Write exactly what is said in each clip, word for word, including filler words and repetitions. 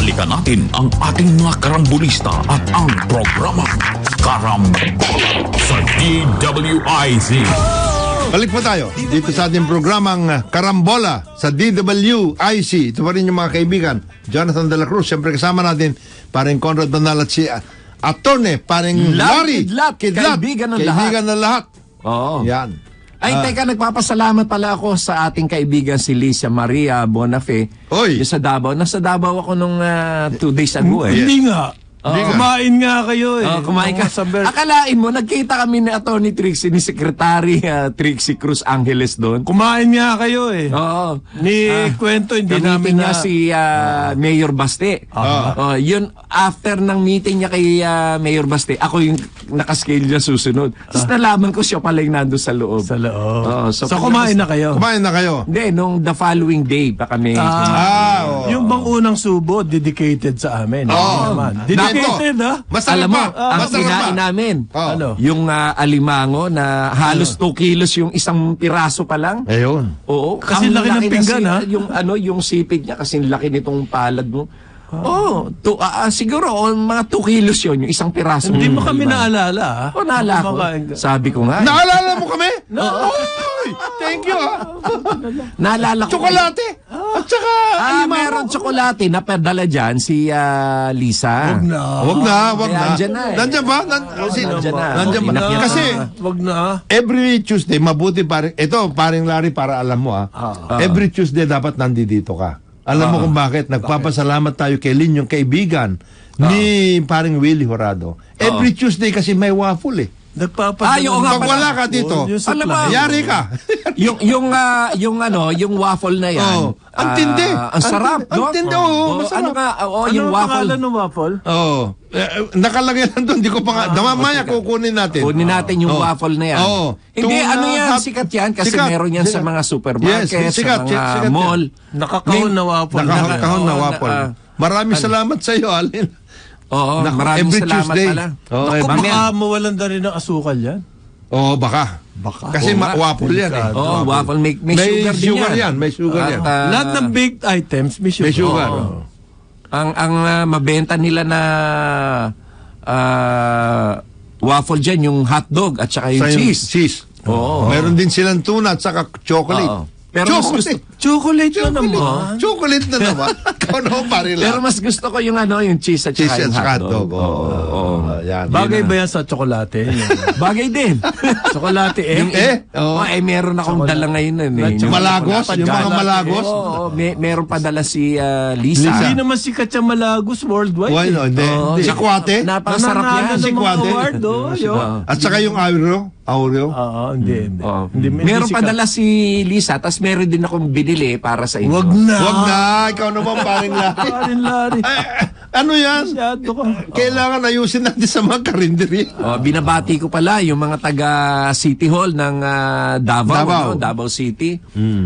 balikan natin ang ating mga karambulista at ang programang Karambola sa D W I Z. Balik po tayo dito sa ating programang Karambola sa D W I Z. Ito pa rin yung mga kaibigan, Jonathan De La Cruz. Siyempre kasama natin paring Conrad Banal at si uh, Attorney, paring Larry Kidlat, Kidlat, kaibigan ng kaibigan ng lahat. Oo. Yan. Ay, Ah. teka, nagpapasalamat pala ako sa ating kaibigan si Licia Maria Bonafé. Oy. Yung sa Davao. Nasa Davao ako nung uh, two days ago eh. Hindi nga. Hindi nga. Kumain nga kayo eh. Oh, kumain ka. Sa ber- Akalain mo, nagkita kami ni Attorney Trixie, ni Secretary uh, Trixie Cruz Angeles doon. Kumain nga kayo eh. Oo. Ni kwento, hindi Kamitin namin niya na... si uh, Mayor Baste. Ah. Oh, yun, after ng meeting niya kay uh, Mayor Baste, ako yung nakascale niya susunod. Tapos nalaman ko siya pala yung nandun sa loob. Sa loob. Oo, so, so kumain na kayo? Kumain na kayo. Hindi, nung the following day pa kami. Ah, Ah, oo. yung bang unang subo, dedicated sa amin. Oo. Hindi naman. Dedicated Nako. ha? Masarap Alam mo, pa. ang Masarap pa. kinain namin, Oh. Ano? yung uh, alimango na halos two kilos yung isang piraso pa lang. Ayun. Oo. Kasi ang laki ng na pinggan, si- ha? Yung, ano, yung sipig niya, kasi laki nitong palad mo. Oo. Oh, ah, siguro, oh, mga two kilos yun, yung isang piraso. Hindi mo kami alimango. naalala ha? Oo, naalala ko. Kumakain ka. Sabi ko nga. eh. Naalala mo kami? Oy! Thank you ah. Naalala ko. Tsokolate. At saka Ah, alimango. meron tsokolate na padala dyan si ah, Lisa. Wag na. Wag na, wag Kaya na. andyan na eh. Nandiyan ba? Nan si, Nandiyan na. Nandiyan ba? Inakyan Kasi na. Wag na. every Tuesday, mabuti paring, ito, paring Larry, para alam mo ah. Every Tuesday dapat nandito ka. Alam mo kung bakit? Nagpapasalamat tayo kay Lin, yung kaibigan ni paring Willie Horado. Every Tuesday kasi may waffle eh. Nagpapadala. Ah, yung nga Pag pala. wala ka dito, Yung Alam mo, supply. yari ka. yung yung ah, yung ano, yung waffle na yan. Oh, ang tindi. ah, ang sarap, Ang no? tindi, oo, Oh, masarap. ano nga, oh, Ano yung ang waffle. pangalan ng waffle? Oo. Eh, nakalagay lang doon, di ko pa nga. Damamaya kukunin natin. Kunin natin yung Oh. waffle na yan. Oo. Hindi, Tuna, ano yan, hot- sikat yan kasi sikat, meron yan sa sikat. mga supermarket, Yes, sikat, sa mga sikat yan. mall. Nakakahon na waffle. Nakakahon na Oo, waffle. na- ah, Maraming salamat sa iyo, Alin. Oo, Naku, maraming every salamat Tuesday. pala. Oo, Naku, mamaya. baka mawalan na rin ng asukal yan. Oo, baka. Baka. Kasi Oo ma- nga. waffle yan eh. Oo, waffle. May, may, May sugar, din sugar yan. yan, may sugar At, yan. ah, Lahat ng baked items, may sugar. May sugar. Oo. Oo. Ang ang ah, mabenta nila na ah, waffle dyan, yung hotdog at saka yung Sa yung cheese. cheese. Oo. Meron din silang tuna at saka chocolate. Oo. Pero mas gusto, Chocolate na Chocolate. naman. Chocolate na naman. Ikaw naman, pare pero lang. mas gusto ko yung ano, yung cheese at Cheese saka at yung saka hotdog. hotdog. Oo. Oo. Yan. Bagay Yun ba yan sa tsokolate? Bagay din. Tsokolate eh? Yung, eh, oh, eh, meron akong dala ngayon. Eh, At yung, Malagos? Yung mga malagos? Oo, oh, may, meron pa dala si ah, Lisa. Lisa. Hindi naman sikat yung malagos worldwide. Why eh. no? Hindi. Oo. Si Kwate? Napakasarap Nananalo yan. ng Si mga Kwate? award, oh, yun. Oo. At saka yung Aureo? Aureo? Oo, hindi, hindi. Oh. Hindi, hindi Meron sikat. pa dala si Lisa, tapos meron din akong binili para sa inyo. Wag na. Wag na. Ikaw naman, paring Larry. Parin Larry. Ay, ano yan? Masyado ka. Kailangan ayusin natin sa mga karinderi. Oh, binabati ko pala yung mga taga City Hall ng ah, Davao, Davao. Ano, Davao City.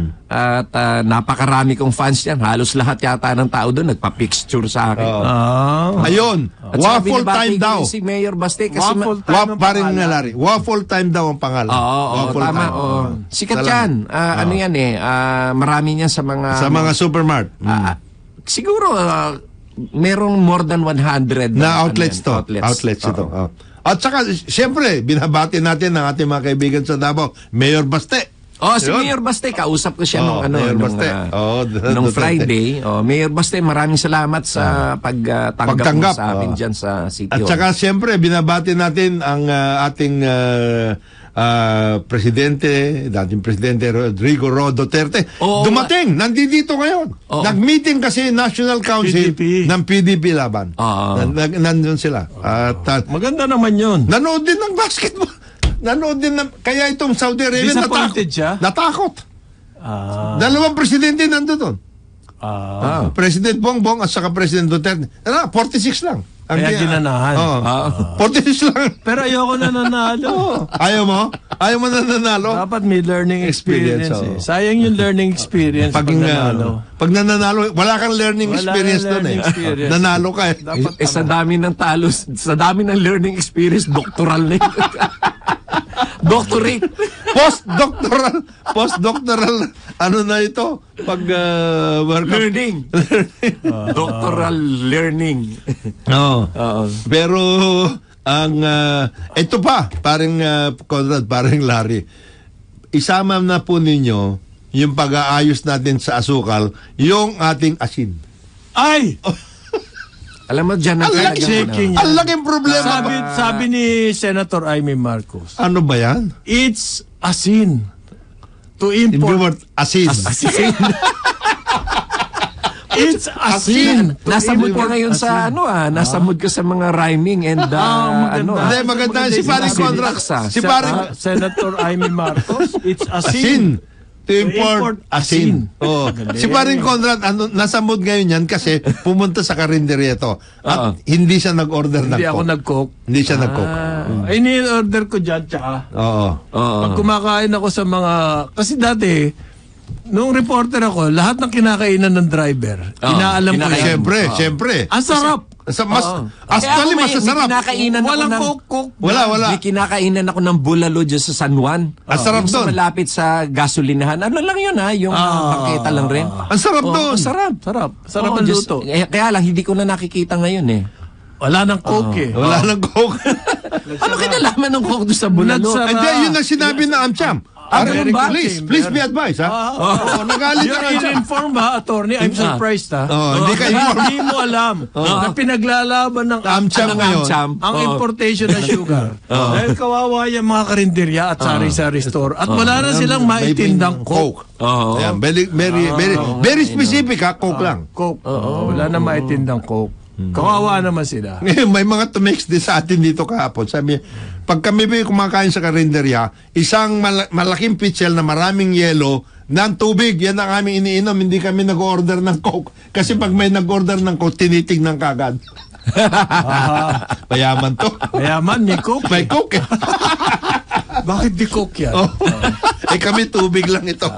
At ah, napakarami kong fans yan. Halos lahat yata ng tao doon nagpa-picture sa akin. Oo. Ah. Ayun. At saka Waffle binabati time ko daw. Si Mayor Baste kasi Waffle ma- time. Wa ang paring pangalan. Larry. Waffle time daw ang pangalan. Oo, oo, Waffle tama. time. Oo. Sikat Salamat. yan. Ah, Ano yan eh. ah, marami niyan sa mga... Sa mga supermart. Mm. Ah, siguro, ah, merong more than one hundred na ano outlets yan, to. Outlets, ito. Oo. Oh. At saka, siyempre, binabati natin ang ating mga kaibigan sa Davao. Mayor Baste. Oh, si Yun. Mayor Baste, kausap ko siya Oh, nung ano, Mayor nung, Baste. ah, Oh, nung Duterte. Friday. Oh, Mayor Baste, maraming salamat sa pagtanggap Pagtanggap, mo sa amin oh. dyan sa City At Hall. saka, siyempre, binabati natin ang ah, ating ah, ah, presidente, dating presidente Rodrigo Ro Duterte. Oo, Dumating, nandito ngayon. Oo. Nag-meeting kasi National Council P D P. ng P D P laban. Oo. Nan- nan- nandun sila. At ah, Maganda naman yun. nanood din ng basketball. Nanood din ng, kaya itong Saudi Arabia Disappointed natakot. siya? Natakot. Ah. Dalawang presidente nandun doon. Ah. President Bongbong at saka President Duterte. Ano, forty-six lang. Ang Kaya kaya- ginanahan. Oo. Ah. forty-six lang. Pero ayoko na nanalo. Ayaw mo? Ayaw mo na nanalo? Dapat may learning experience, Experience, eh. Sayang yung learning experience pag, Pag, nanalo. uh, pag nananalo, wala kang learning Wala experience kang doon eh. learning experience. Nanalo ka eh. Dapat Eh, sa dami ng talo, sa dami ng learning experience, doctoral na yun. Doctorate. Post-doctoral, post-doctoral, ano na ito? Pag, uh, work- Learning. Doctoral learning. Oo. Oo. Pero, ang, uh, ito pa, parang, uh, Conrad, parang Larry, isama na po ninyo yung pag-aayos natin sa asukal, yung ating asin. Ay! Alam mo, dyan Ang ang laki, shaking ang laking problema. Sabi, sabi ni Senator Amy Marcos, Ano ba yan? it's a sin to In import. word, asin. Asin. It's a sin. to Nasa mood import ka ngayon sa ano ah, nasa mood ka sa mga rhyming and uh, Ah, maganda. ano ah. Hindi, maganda. Si Paring Asin. Conrad. Aksa. Si Sa- Paring ah, Senator Amy Marcos, it's a sin. asin. To import, import asin. asin. Oh. Galing. Si Paring Conrad, ano, nasa mood ngayon yan kasi pumunta sa karinderya to. At Oo. hindi siya nag-order ng Hindi ako Coke. nag-coke. Hindi siya nag-coke. Ay, ni-order ko dyan, tsaka. Oo. Oo. Pag kumakain ako sa mga... Kasi dati, nung reporter ako, lahat ng kinakainan ng driver, Oo, inaalam ko kinakain. yan. Siyempre, siyempre. Ang sarap. Sa mas, Oo. actually, Kaya ako may- masasarap. may kinakainan ako Walang ng... coke, coke. Wala, wala. May kinakainan ako ng bulalo dyan sa San Juan. Ang sarap Yung sa doon. malapit sa gasolinahan. Ano lang yun ha? Yung Ah. bangketa lang rin. Ang sarap Oo, doon. ang sarap. Sarap. Sarap Oo, ang just- luto. eh, Kaya lang, hindi ko na nakikita ngayon eh. Wala nang coke eh. Wala nang Coke. Ano kinalaman ng coke doon sa bulalo? Nagsara- Hindi, yun ang sinabi ng Amcham. Ah, Pare, ganun ba? Please, please be advised, ha? Ah, Oo, nagalit You're ang Amcham. in-informed ha, attorney? I'm surprised ha. Oo, hindi ka informed. Hindi mo alam na pinaglalaban ng Amcham Ano nga, ngayon. Amcham? ang Oo. importation ng sugar. Dahil kawawa yung mga karinderya at sari-sari store. At wala na silang May maitindang Coke. coke. Oo. Ayan, very, very, very, very specific, ha? Coke lang. Coke. Wala na maitindang coke. Kawawa naman sila. Ngayon, may mga tumex din sa atin dito kahapon. Sabi, pag kami ba kumakain sa karinderya, isang mal- malaking pitchel na maraming yelo ng tubig, yan ang aming iniinom. Hindi kami nag-order ng Coke. Kasi pag may nag-order ng Coke, tinitignan kagad. Payaman to. Mayaman, may coke. May Coke eh. Bakit di coke yan? Oh. Eh kami tubig lang ito.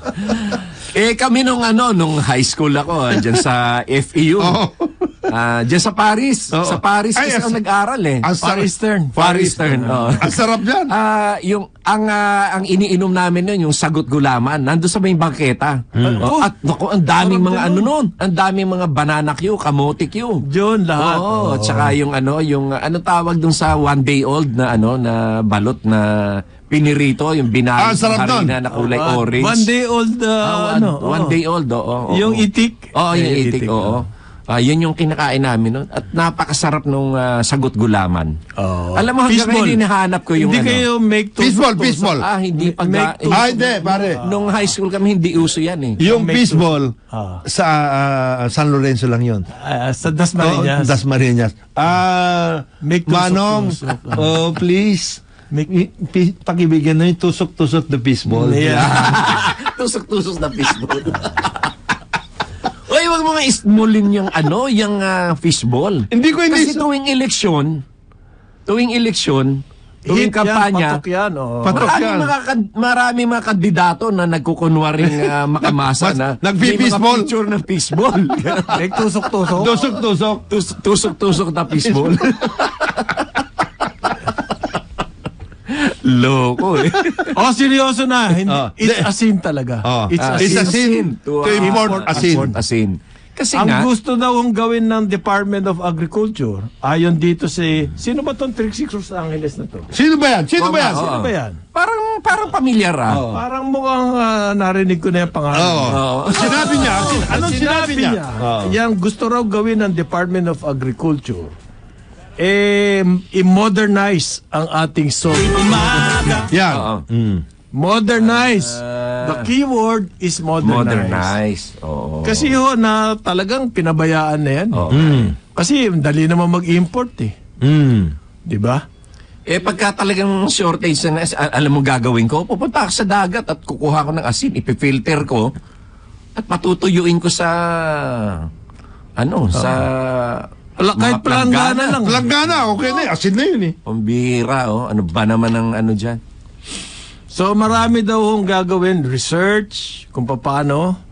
Eh kami nung ano, nung high school ako, ah, dyan sa F E U. Oo. Ah, dyan sa Paris. Oo. Sa Paris Ay, kasi as- ako nag-aral eh. Ang Far sarap. Eastern. Far Eastern. oo. Ang sarap yan. Ah, yung ang ah, ang iniinom namin noon yung sagot gulaman nandoon sa may bangketa. Oh, at naku, ang daming Sarap mga din ano nun. noon, ang daming mga banana Q, kamote Q. Diyon lahat. Oo, at saka yung ano, yung uh, ano tawag dun sa one day old na ano na balot na pinirito, yung Ah, binali sarap nun. harina na kulay Ah, orange. One day old, uh, Ah, one, ano? one oo. day old, oo. oo, Yung oo. itik. Oo, yung Eh, itik, itik, oo. Ah, yun yung kinakain namin noon. At napakasarap nung ah, sagot gulaman. Oo. Alam mo, hanggang Fishball. ngayon hinahanap ko yung Hindi ano. kayo make tusok Fishball, tusok. fishball. Ah, hindi pag Make eh, Ah, hindi, pare. nung high school kami hindi uso yan eh. Yung Make baseball, Ah. sa ah, San Lorenzo lang yun. Ah, sa Dasmariñas. Oh, Dasmariñas. Ah, Make tusok, Manong, tusok. oh, please. Make- I- pi- pakibigyan na yung tusok-tusok the baseball. Yeah. Tusok-tusok na fishball. Uy, wag mo nga ismulin yung ano, yung ah, fishball. Hindi ko hindi- Kasi tuwing eleksyon, tuwing eleksyon, tuwing Hit yan, kampanya, patok yan. Oh. Patok. marami yan. mga, kad- marami mga kandidato na nagkukunwaring ah, makamasa Mas- na nagpi-fishball. may mga picture ng fishball. Make tusok-tusok. Tusok-tusok. Tus- Tusok-tusok na fishball. Loko eh. Oh, seryoso na. Hindi, Oh. it's De- asin talaga. Oh. It's Ah, asin. it's asin. To, To ah, import asin. import asin. Kasi Ang nga, gusto daw ang gawin ng Department of Agriculture, ayon dito si... Sino ba itong Trick Six Los Angeles na to? Sino ba yan? Sino Oo ba nga, yan? oo. Sino ba yan? parang parang pamilyar ah. Parang mukhang ah, narinig ko na yung pangalan. Oo. Oo. Sinabi niya. sin- Anong sinabi niya? Oo. Yan gusto raw gawin ng Department of Agriculture. Eh, i-modernize ang ating soil. Yan. Oo. Mm. Modernize. The keyword is modernize. Modernize. Oo. Kasi ho, na talagang pinabayaan na yan. Oo. Kasi dali naman mag-import eh. Mm. Di ba? Eh pagka talagang shortage na, al- alam mo gagawin ko, pupunta ako sa dagat at kukuha ko ng asin, ipifilter ko at patutuyuin ko sa ano, sa Pala- kahit mga palanggana lang. Langgana, okay na. eh. Asin na yun eh. Pambira, oh. Ano ba naman ang ano dyan? So marami daw hong gagawin research kung paano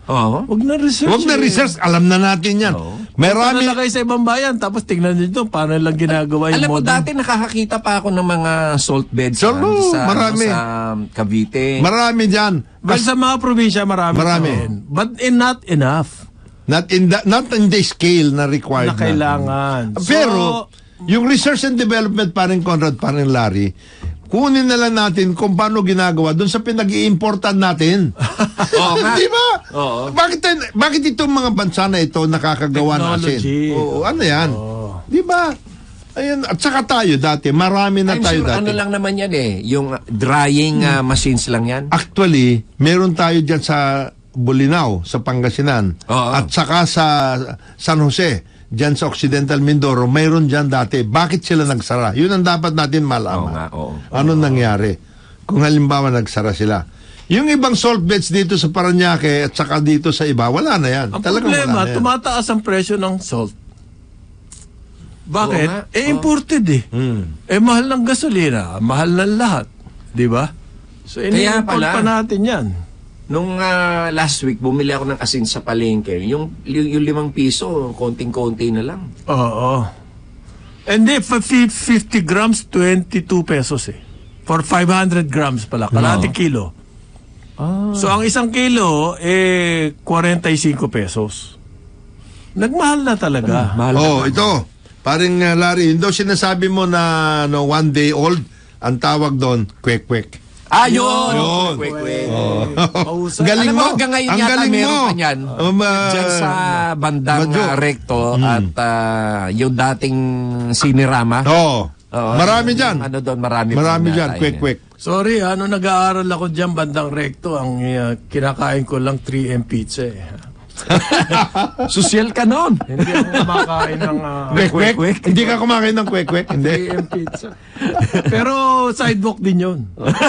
Oo. Huwag na research. Huwag na eh. research, alam na natin yan. Oo. Marami, Marami kayo sa ibang bayan, tapos tingnan nyo ito, paano lang ginagawa yung Alam mo, modern. dati nakakakita pa ako ng mga salt beds Salt, ah, oo, sa, marami. sa Cavite. marami dyan. Well, sa mga probinsya, marami. Marami. pa rin. But in not enough Not in the, not in the scale na required na kailangan. So, Pero, yung research and development pa rin, Conrad, pa rin, Larry, kunin na lang natin kung paano ginagawa doon sa pinag-i-importan natin. Oo nga. Di ba? Oo. Bakit, bakit itong mga bansa na ito nakakagawa na asin? Technology. Oo, ano yan? Di ba? Ayun, at saka tayo dati, marami na I'm tayo sure, dati. ano lang naman yan eh. Yung drying ah, machines lang yan. Actually, meron tayo dyan sa Bolinao, sa Pangasinan, Oo. at saka sa San Jose, dyan sa Occidental Mindoro, mayroon dyan dati. Bakit sila nagsara? Yun ang dapat natin malaman. Oo nga, oo. Ano nangyari? Kung halimbawa nagsara sila. Yung ibang salt beds dito sa Parañaque at saka dito sa iba, wala na yan. ang Talagang problema, wala na yan. tumataas ang presyo ng salt. Bakit? Oo nga, eh, oo. imported eh. Hmm. Eh, mahal ng gasolina, mahal ng lahat. Di ba? So, Kaya ini-import pala. pa natin yan. Nung ah, last week, bumili ako ng asin sa palengke. Yung, yung, yung limang piso, konting-konti na lang. Oo. And then, for fi- fifty grams, twenty-two pesos eh. For five hundred grams pala, kalahati kilo. So, ang isang kilo, eh, forty-five pesos. Nagmahal na talaga. Mahal Oh, na. ito. Paring uh, Larry, yun daw sinasabi mo na no, one day old, ang tawag doon, kwek-kwek. Ah, yun! Yun. Kwek, kwek. Pausay. Galing Alam mo, mo. hanggang ngayon Ang yata galing meron mo. pa yan. Um, ah, Diyan sa bandang Badyo. ah, Recto at ah, yung dating Sinirama. Oo. Oo, Marami yung- dyan. Ano doon, marami, Marami pa dyan, na- kwek-kwek. Sorry, ano nag-aaral ako dyan, bandang Recto. Ang uh, kinakain ko lang three M pizza eh. Social ka noon. Hindi ako kumakain ng uh, Kwek-kwek? Kwek-kwek. Hindi ka kumakain ng kwek-kwek? Hindi. three M pizza. Pero sidewalk din yun.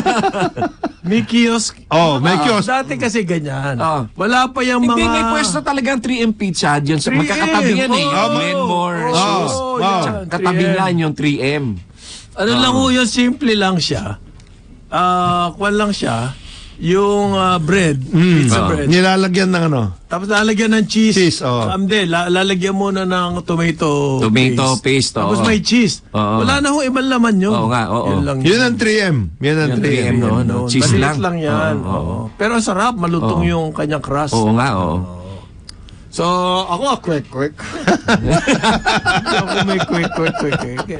May kiosk. Oh, may Ah, kiosk. Dati kasi ganyan. Ah. Wala pa yung mga... Hindi, may pwesto talagang three M pizza dyan. Sa, three M. magkakatabi yan eh. Oo. Yung Glenmore, Oo. shoes. Oo, Oh. yan, Katabi three M. lang yung three M. Ano lang ho yun, simple lang siya. Ah, kwan lang siya. Yung ah, bread, pizza Ah. bread. Nilalagyan ng ano? Tapos lalagyan ng cheese. Cheese, oo. Ah, Hindi, la- lalagyan muna ng tomato Tomato paste, Tapos oo. may cheese. Oo. Wala na ho ibang laman yun. Oo nga, oo. Yun lang Yun ang three M. Yun ang Yung three M. three M, no? no? Yun. Cheese Maliit lang. yan. Oo, oo. Oo. Pero ang sarap, malutong Oo. yung kanyang crust. Oo nga, oo. So, ako, quick, quick. Ako may quick, quick, quick, quick.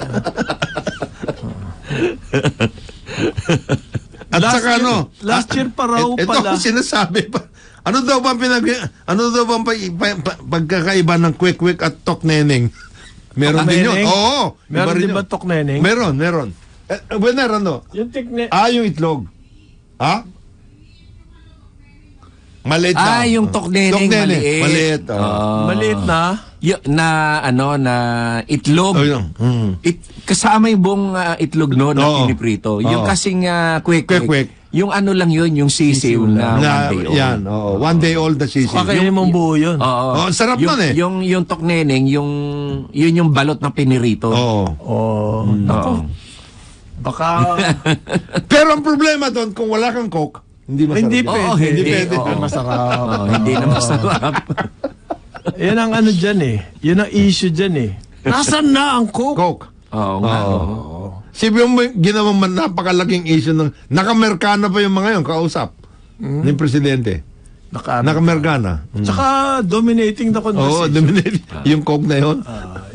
At Last saka year- ano? last year pa raw et- pala. Ito sinasabi pa. Ano daw ba pinag ano daw bang pa, pa, pa, pagkakaiba ng kwek-kwek at tokneneng? Meron Tok din yun. neneng? Oo. Meron iba rin din ba yun. tok neneng? Meron, meron. Eh, winner ano? Yung tikne... Ah, yung itlog. Ha? Maliit na. Ah, yung tokneneng, Tokneneng, maliit. Maliit, oh. Ah. Maliit na. Y- na ano na itlog. Oh, yun. Mm. It, kasama yung buong ah, itlog no na Oo. piniprito. Yung Oo. kasing uh, quick Kwek-kwek. yung ano lang yun, yung sisiw na, na, one day old. yan, oo. One day old na sisig. Kakainin mong buo yun. Oo. Oh, sarap yung, nun eh. Yung, yung tokneneng, yung, yun yung balot na pinirito. Oo. Oh, Oo. baka... Pero ang problema doon, kung wala kang coke, hindi masarap. Hindi yun. pwede. Oo, hindi. Hindi pwede. Oo. Masarap. Oo, hindi na masarap. Yan ang ano dyan eh. Yun ang issue dyan eh. Nasaan na ang coke? Coke. Oo nga. Oo. oo. Sabi mo, ginawa man napakalaking issue ng nakamerkana pa yung mga yun, kausap ni Presidente. Naka, Nakamerkana. Mm. Tsaka dominating the Oo, conversation. dominate. Yung coke na yun.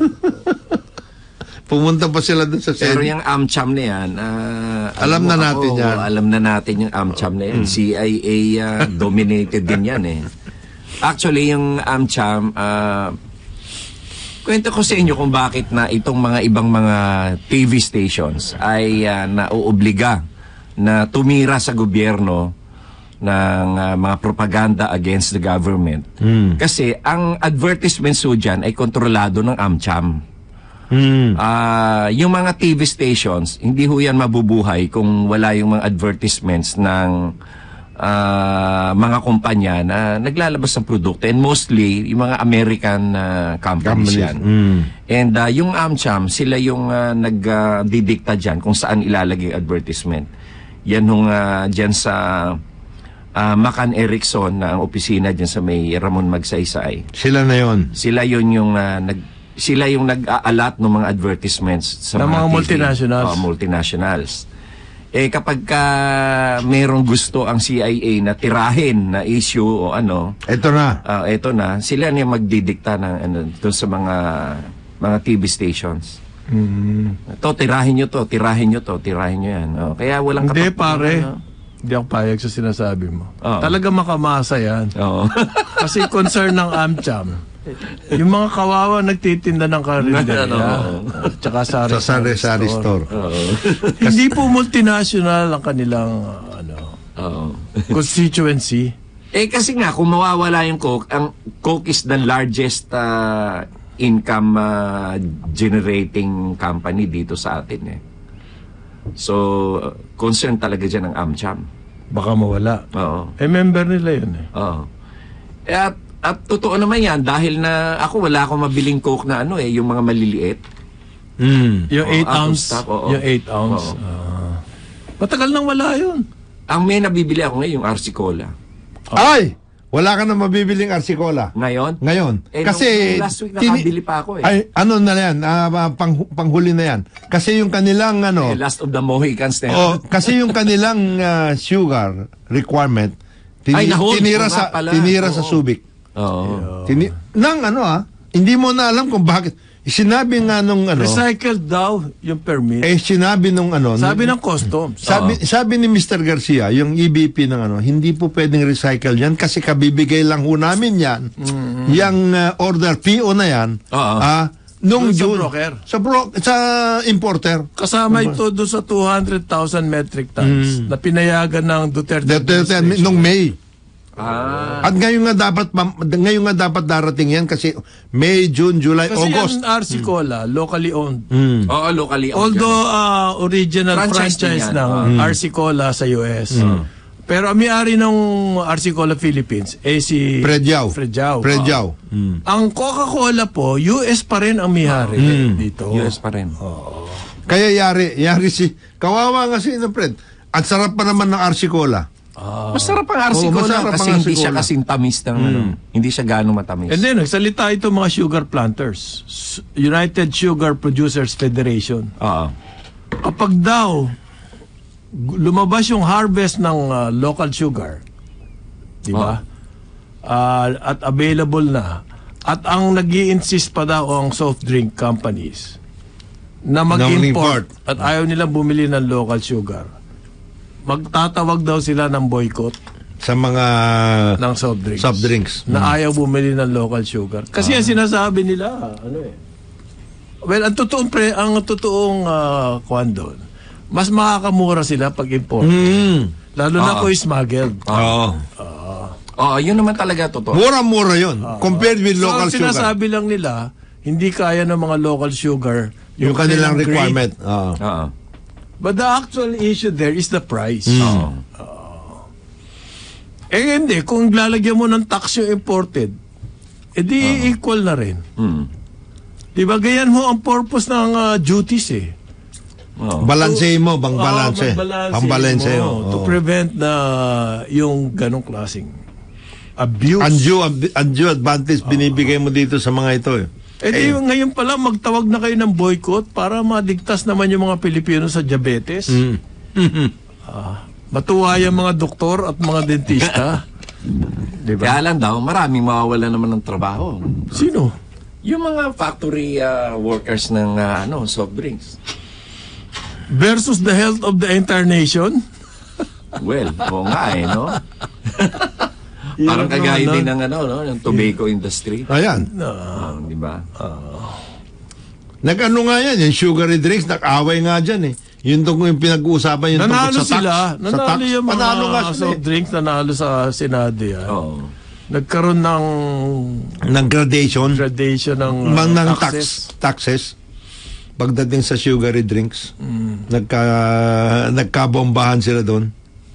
Pumunta pa sila doon sa Pero Senate. yung AmCham na yan, ah, Alam mo na ako, natin yan. Alam na natin yung AmCham na yan. C I A ah, dominated din yan eh. Actually, yung AmCham, ah, kwento ko sa inyo kung bakit na itong mga ibang mga T V stations ay uh, nauobliga na tumira sa gobyerno ng uh, mga propaganda against the government. Mm. Kasi ang advertisement so dyan ay kontrolado ng AmCham. Mm. Ah, yung mga T V stations, hindi ho yan mabubuhay kung wala yung mga advertisements ng ah, mga kumpanya na naglalabas ng produkto, and mostly yung mga American ah, companies, Companies. yan. Mm. And ah, yung AmCham, sila yung uh, nagdidikta dyan kung saan ilalagay yung advertisement. Yan hong uh, dyan sa uh, Macan Erickson na ang opisina dyan sa may Ramon Magsaysay. Sila na yon. Sila yun yung uh, nag sila yung nag-aalat ng mga advertisements sa ng mga, mga multinationals. multinationals. Oh, multinationals. Eh kapag ka merong gusto ang C I A na tirahin na issue o ano, Ito na. uh, eto na, sila na yung magdidikta ng ano doon sa mga mga T V stations. Mm. To tirahin nyo to, tirahin nyo to, tirahin nyo yan. Oh, kaya walang Hindi kapak- pare, ano. hindi ako payag sa sinasabi mo. Oo. Talaga makamasa yan. Oo. Kasi concern ng AmCham, yung mga kawawa nagtitinda ng karinderya. Ano? At saka sari, Sa sari-sari store. Oo. Hindi po multinational ang kanilang uh, ano, Oo. constituency. Eh kasi nga kung mawawala yung Coke, ang Coke is the largest uh, income uh, generating company dito sa atin eh. So uh, concern talaga diyan ang AmCham. Baka mawala. Oo. Eh, member nila yun eh. Oo. Eh, At at totoo naman yan dahil na ako wala akong mabiling Coke na ano eh, yung mga maliliit. Mm. Yung Oo, eight out of ounce. stock, oo. Yung eight ounce. Oo. Ah. Matagal nang wala yun. Ang may nabibili ako ngayon yung R C Cola. Ay! Wala ka na mabibiling Arsicola. Ngayon? Ngayon. Eh, Kasi nung last week nakabili pa ako eh. Ay, ano na yan? Ah, pang, panghuli na yan. Kasi yung kanilang ano, Eh, last of the Mohicans na yan. oh, kasi yung kanilang ah, sugar requirement tini- Ay, nahold. tinira Oo sa nga pala. tinira sa Oo. Subic. Oo. Tini nang ano ah, hindi mo na alam kung bakit. Sinabi nga nung ano, Recycled daw yung permit. eh sinabi nung ano, Sabi nung- ng customs. Sabi sabi ni mister Garcia, yung E B P ng ano, hindi po pwedeng recycle yan kasi kabibigay lang ho namin yan. Yung uh, order P O na yan, Oo. ah, nung Doon sa June. broker. Sa, bro- sa importer. Kasama ito doon sa two hundred thousand metric tons na pinayagan ng Duterte. Duterte, administration. nung May. Ah. At ngayon nga dapat pam- ngayon nga dapat darating yan kasi May, June, July, Kasi August. ang R C Cola, locally owned. Mm. Oo, locally. owned Although uh, original Franchise franchise, din yan. ng R C Cola sa U S. Pero ang may-ari ng R C Cola Philippines eh si Fred Yao. Fred Yao. Fred Yao. Ah. Ang Coca-Cola po, U S pa rin ang may-ari dito. yan. U S pa rin. Kaya yari, yari si kawawa nga si no, Fred. At sarap pa naman ng R C Cola. Masarap ang R C Oo, Cola masarap kasi ang hindi R C siya Cola. kasing tamis ng ano. Hindi siya gano'ng matamis. And then, nagsalita ito mga sugar planters. S- United Sugar Producers Federation. Oo. Kapag daw gu- lumabas yung harvest ng uh, local sugar, di ba? Ah, at available na. At ang nag-i-insist pa daw ang soft drink companies na mag-import mag-import. at ayaw nilang bumili ng local sugar. Magtatawag daw sila ng boycott Sa mga ng soft drinks. soft drinks. Na ayaw bumili ng local sugar. Kasi ang sinasabi nila, ano eh. Well, ang totoong pre, ang totoong uh, kwan doon, mas makakamura sila pag import. Mm. Lalo na kung smuggled. Oo. Oo, yun naman talaga totoo. Mura-mura yun. Compared with So, local ang sugar. sinasabi lang nila, hindi kaya ng mga local sugar Yung kanilang grade. requirement. Oo. Oo. But the actual issue there is the price. Oo. Eh hindi, kung lalagyan mo ng tax yung imported, edi equal na rin. Hmm. Di ba, ganyan mo ang purpose ng uh, duties eh. Oo. Balanse mo, bang balanse. Ah, magbalanse Pang balanse mo mo. to Oo. prevent na yung ganong klaseng abuse. Undue, undue advantage binibigay mo dito sa mga ito eh. Eh di, ngayon pala magtawag na kayo ng boycott para madigtas naman yung mga Pilipino sa diabetes. Mm. Ah, matuwa yung mga doktor at mga dentista. Di ba? Kaya lang daw, maraming mawawala naman ng trabaho. Sino? Yung mga factory uh, workers ng uh, ano, soft drinks. Versus the health of the entire nation? Well, oo nga eh, no? Parang Yun, kagaya no, din no. ng ano, no, yung tobacco industry. Ayan. Oh, di ba? Nag-ano nga yan, yung sugary drinks, nag-away nga dyan eh. Yun tong yung pinag-uusapan yung Nanalo tungkol sa tax. sila. Sa Nanalo tax. yung mga Panalo nga sila soft eh. drinks, nanalo sa Senado yan. Oo. Nagkaroon ng Ng gradation. gradation ng uh, Mang ng taxes. tax, taxes. Pagdating sa sugary drinks, nagka, nagkabombahan sila doon.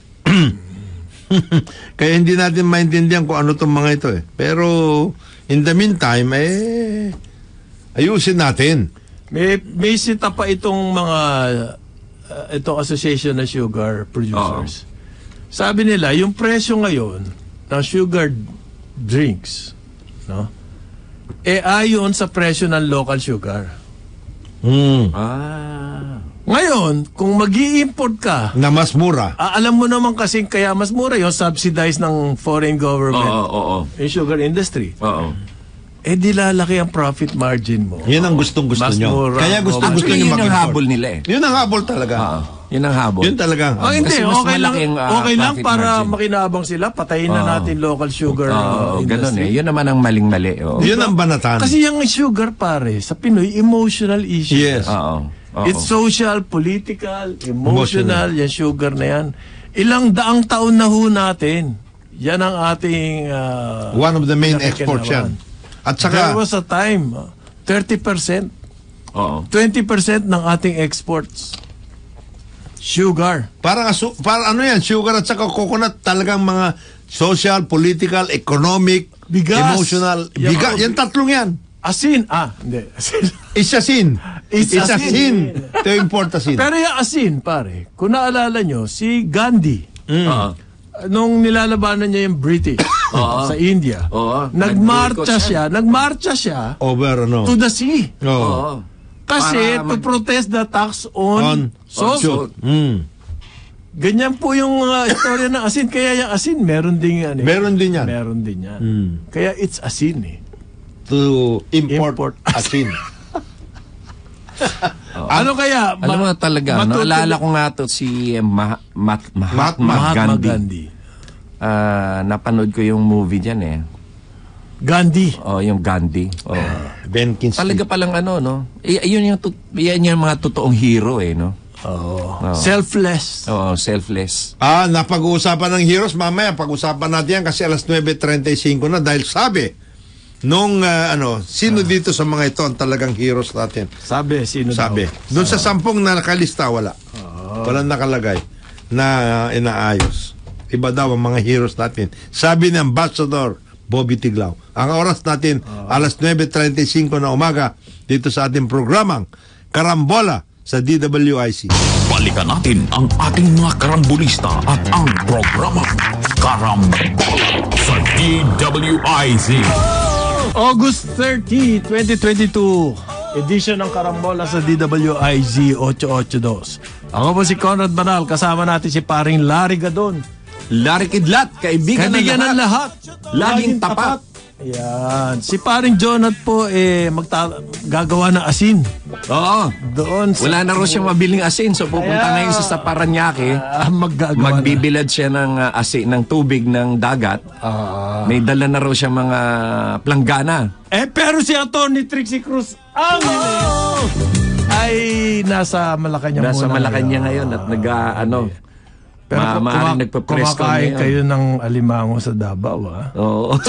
Kaya hindi natin maintindihan kung ano tong mga ito eh. Pero in the meantime, eh, ayusin natin. May, may sita pa itong mga uh, itong association na sugar producers. Sabi nila, yung presyo ngayon ng sugar drinks, no? Eh ayon sa presyo ng local sugar. Mm. Ah. Ngayon, kung mag-i-import ka, Na mas mura. ah, alam mo naman kasing kaya mas mura yung subsidized ng foreign government. Oo, oo, oo. Yung sugar industry. Oo. Eh di lalaki ang profit margin mo. Yun ang gustong-gusto Mas nyo. mura. Kaya gusto, Oh, gusto Actually, nyo yun ang mag-import. habol nila eh. Yun ang habol talaga. Oo. Yun ang habol. Yun talaga ang Oh, habol. hindi, Kasi mas okay lang, malaki ang, ah, okay lang profit para margin. makinabang sila. Patayin na Oo. natin local sugar Oo, uh, ganun industry. eh. Yun naman ang maling-mali. Oo. Yun ang banatan. Kasi yung sugar, pare, sa Pinoy, emotional issue. Yes. Oo. Oo. It's social, political, emotional, Emotional. yan sugar na yan. Ilang daang taon na ho natin. Yan ang ating... ah, One of the main pinakikinabangan. exports yan. At There saka, was a time, uh, thirty percent, Oo. twenty percent ng ating exports. Sugar. parang, asu- parang ano yan, sugar at saka coconut, talagang mga social, political, economic, Bigas. emotional, Yan, biga, mga- yan tatlong yan. Asin. Ah, hindi. Asin. Isasin. It's Isasin. To import asin. Pero yung asin, pare, kung naalala nyo, si Gandhi, Oo. nung nilalabanan niya yung British Oo. sa India, Oo. nagmarcha Nag-boycott siya, nagmarcha siya Over, ano. to the sea. Oh. Oo. Kasi Para to mag- protest the tax on, On salt. salt. Mm. Ganyan po yung uh, istorya ng asin. Kaya yung asin, meron din yan. Eh. Meron din yan. Meron din yan. Mm. Kaya it's asin eh. To import, Import. asin. Ano kaya? Alam mo ma- talaga, matutuloy- naalala ko nga to si eh, Ma- Mat- Mahatma, Mahatma Gandhi. Gandhi. Ah, napanood ko yung movie dyan eh. Gandhi. Oh, yung Gandhi. Oh. Ben Kingsley. Talaga palang ano, no? I- yun yung, tut- yan yung mga totoong hero eh, no? Oh. Selfless. Oo, selfless. Ah, napag-uusapan ng heroes. Mamaya, pag-usapan natin yan kasi alas nine thirty na dahil sabi nung ah, ano, sino dito sa mga ito ang talagang heroes natin? Sabi, sino Sabi. daw? Doon sa sampung na nakalista, wala. Walang nakalagay na ah, inaayos. Iba daw ang mga heroes natin. Sabi ng Ambassador Bobby Tiglao. Ang oras natin, alas nine thirty na umaga, dito sa ating programang Karambola sa D W I C. Balikan natin ang ating mga karambulista at ang programang Karambola sa D W I Z. August thirtieth, twenty twenty-two, edition ng Karambola sa D W I Z eight eight two. Ako po si Conrad Banal, kasama natin si paring Larry Gadon. Larry Kidlat, kaibigan, Kaibigan ng ng lahat. lahat. Laging tapat. Yan. Si paring Jonat po, eh, magta- gagawa ng asin. Oo. Doon sa... Wala na raw siyang mabiling asin, so pupunta Kaya- ngayon sa Paranaque. Ah, maggagawa Magbibilad siya ng uh, asin, ng tubig ng dagat. na. May dala na raw siya mga planggana. Eh, pero si Atty. Trixie Cruz, ang ay nasa Malacanang Nasa muna Malacanang ngayon at nag uh, ano, Pero ma- kung maaaring kuma- nagpa-press con kumakain ngayon. kayo ng alimango sa Davao, ah. Oo.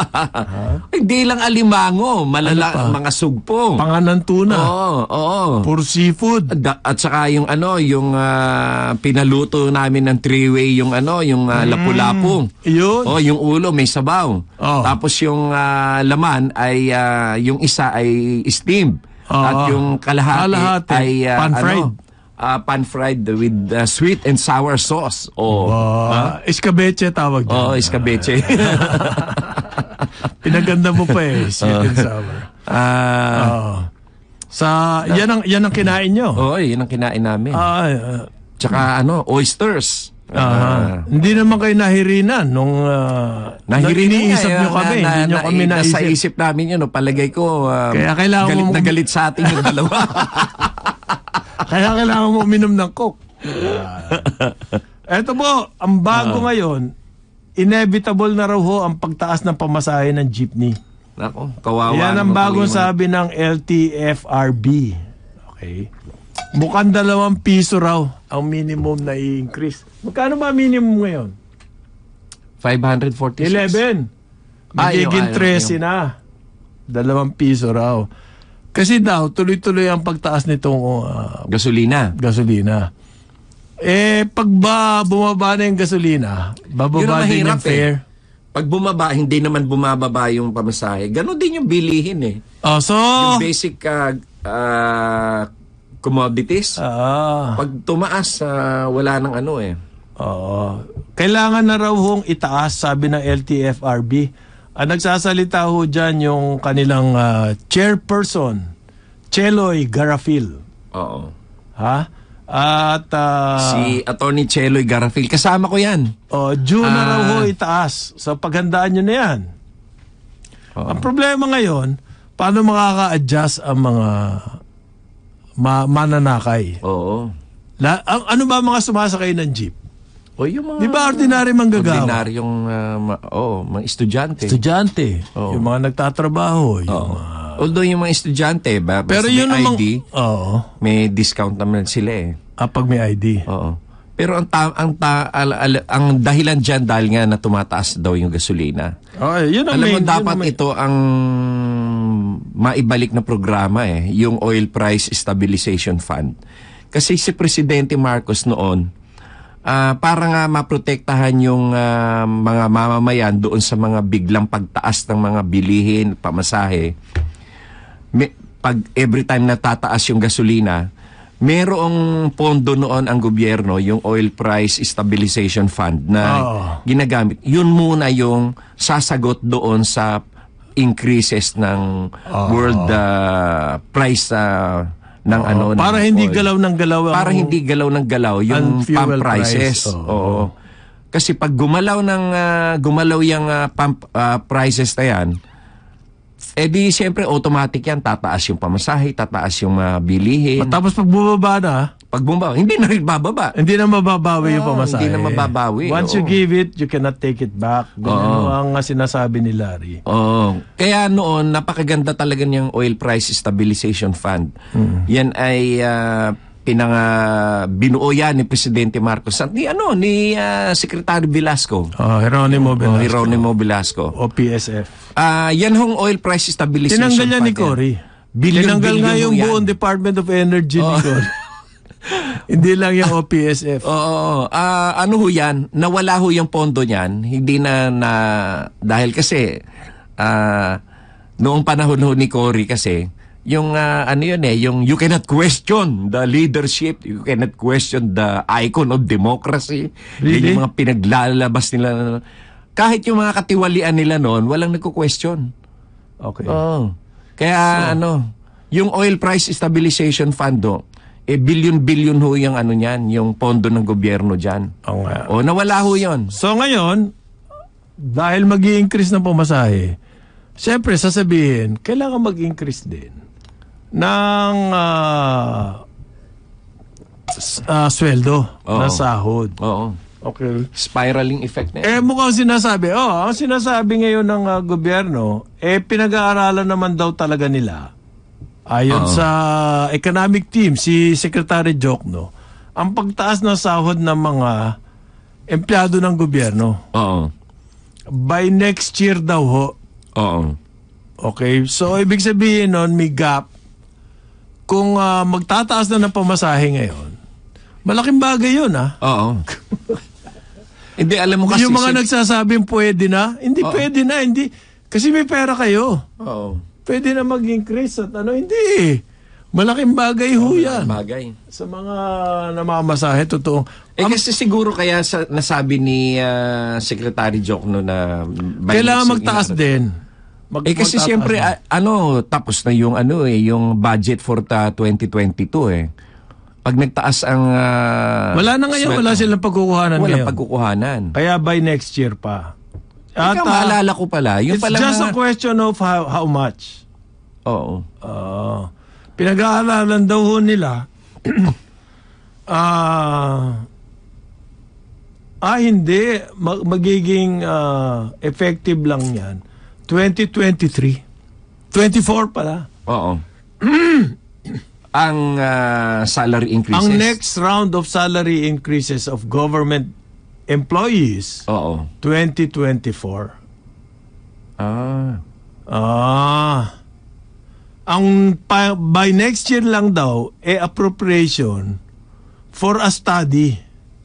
Hindi lang alimango, malala, Ano pa? mga sugpong. Panganan tuna. Oo, oo. Puro seafood. Da- at saka yung ano, yung ah, pinaluto namin ng three-way yung ano, yung uh, lapu-lapu. Yun. Oh, yung ulo may sabaw. Oh. Tapos yung ah, laman ay ah, yung isa ay steamed. Oh. At yung kalahati, Kalahati, ay ah, pan-fried. ano, ah, pan-fried with ah, sweet and sour sauce. Oh. Ah, escabeche tawag Oh, dyan. escabeche. Pinaganda mo pa eh, sweet and sour. Ah, Oh. Sa, yan ang, yan ang kinain nyo. oh, yun ang kinain namin. Ah, ah, Tsaka ano, oysters. ah, hindi naman kayo nahirinan nung uh, Nahirinan iniisip nga, nyo eh, kami. na, hindi nyo na, kami na, Nasa naisip. isip namin yun, no, palagay ko, um, Kaya kailangan galit mo- na galit sa ating yung dalawa. Kaya kailangan mo uminom ng coke. Eto po, ang bago ngayon, inevitable na raw ho ang pagtaas ng pamasahe ng jeepney. Nako, kawawa. Yan ang naman bagong pala yung- sabi ng L T F R B. Okay. Mukhang dalawang piso raw ang minimum na i-increase. Magkano ba minimum ngayon? five forty-six. eleven. Ah, yung- Magiging ah, thirteen na. Dalawang piso raw. Kasi daw, tuloy-tuloy ang pagtaas nitong uh, Gasolina. gasolina. Eh, pag ba bumaba na yung gasolina, Yun bababa ang din mahirap yung fare. eh. Pag bumaba, hindi naman bumababa yung pamasahe. Ganon din yung bilihin eh. Oh, so... Yung basic ah, ah, commodities. Ah, Pag tumaas, ah, wala nang ano eh. Oo. Kailangan na raw hong itaas, sabi ng L T F R B. Ang nagsasalita ho dyan yung kanilang uh, chairperson, Cheloy Garafil. Oo. Ha? At uh, Si Attorney Cheloy Garafil, kasama ko yan. oh, June na Ah. raw ho itaas. So paghandaan nyo na yan. Oo. Ang problema ngayon, paano makaka-adjust ang mga ma- mananakay? Oo. La- ang, ano ba mga sumasakay ng jeep? O yung mga... Di ba ordinary manggagawa? Ordinaryong, uh, ma- oh, mga estudyante. Estudyante. Oo. Yung mga nagtatrabaho. Yung Oo. mga... Although yung mga estudyante, ba, Pero basta yun may namang... I D, Oo. may discount naman sila eh. Ah, pag may I D. Oo. Pero ang ta- ang ta- al- al- ang dahilan diyan dahil nga na tumataas daw yung gasolina. Oh, yun ang Alam mo main- yun dapat ang main- ito ang maibalik na programa eh, yung Oil Price Stabilization Fund. Kasi si Presidente Marcos noon, ah, para nga maprotektahan yung ah, mga mamamayan doon sa mga biglang pagtaas ng mga bilihin, pamasahe. May, pag every time na tataas yung gasolina, merong pondo noon ang gobyerno, yung Oil Price Stabilization Fund na Oo. ginagamit. Yun muna yung sasagot doon sa increases ng world uh, price uh, ng ano ng Para hindi oil. galaw ng galaw ang- Para hindi galaw ng galaw yung ang pump fuel prices. price. Oo. Oo. Kasi pag gumalaw ng ah, gumalaw yung ah, pump ah, prices na yan, eh di siyempre automatic yan, tataas yung pamasahe, tataas yung mga bilihin. Tapos pag bumaba na, Pag bumaba, hindi na rin bababa. hindi na mababawi yung Oo, pamasahe. hindi na mababawi, Once oo. you give it, you cannot take it back. Ganyan Oo. ang uh, sinasabi ni Larry. Oo. Kaya noon, napakaganda talaga niyang Oil Price Stabilization Fund. Yan ay ah, pinanga binuo yan ni Presidente Marcos at ni ano ni ah, Secretary Velasco. Oh, Geronimo Oh, Velasco. Geronimo Velasco. O P S F. Ah, yan hong Oil Price Stabilization Tinanggal yan Fund. ni Cory. Billion, Tinanggal nga billion yung ho yan. buong Department of Energy ni Cory. Hindi lang yung O P S F. Oo. Ah, ano ho yan? Nawala ho yung pondo niyan. Hindi na, na dahil kasi ah, noong panahon ho ni Cory kasi yung ah, ano yun eh, yung you cannot question the leadership, you cannot question the icon of democracy. Really? Yan yung mga pinaglalabas nila. Kahit yung mga katiwalian nila noon, walang nagko-question. Okay. Oo. Kaya ano, yung Oil Price Stabilization Fund do, eh billion-billion ho yung ano niyan, yung pondo ng gobyerno diyan. Oo nga. O nawala ho 'yon. So ngayon, dahil mag-i-increase ng pamasahe, siyempre sasabihin, kailangan mag-increase din ng ah, s- ah, sweldo, Oo. ng sahod. Oo. Okay. Spiraling effect na. Eh mukhang sinasabi, oh, ang sinasabi ngayon ng ah, gobyerno, eh pinag-aaralan naman daw talaga nila. Ayon Oo. sa economic team, si Secretary Jokno, ang pagtaas ng sahod ng mga empleyado ng gobyerno Oo. by next year daw ho. Oo. Okay? So, ibig sabihin nun, may gap. Kung ah, magtataas na ng pamasahe ngayon, malaking bagay yun, ah. Oo. Hindi alam mo kasi Yung mga si- nagsasabing pwede na, hindi Oo. pwede na, hindi. Kasi may pera kayo. Oo. Pwede na mag-increase at ano, hindi. Malaking bagay ho yan. Bagay. Sa mga namamasahe, totoo. Eh kasi siguro kaya sa, nasabi ni ah, Secretary Jokno na by Kailangan next- magtaas din. Mag- Eh kasi magtataas siyempre din. ah, ano tapos na yung ano eh yung budget for ta twenty twenty-two eh. Pag nagtaas ang ah, wala na ngayon, sweldo, wala silang pagkukuhanan walang ngayon. pagkukuhanan. Kaya by next year pa. At, Ikaw, ah, maalala ko pala, yung it's pala just a mga- question of how, how much. Oo. Ah, pinag-aaralan daw ho nila. Ah, ah, hindi. Mag- magiging ah, effective lang yan. twenty twenty-three. twenty-four pala. Oo. ang ah, salary increases. Ang next round of salary increases of government employees, Oo. twenty twenty-four. Ah. Ah. Ang pa- by next year lang daw, eh appropriation for a study.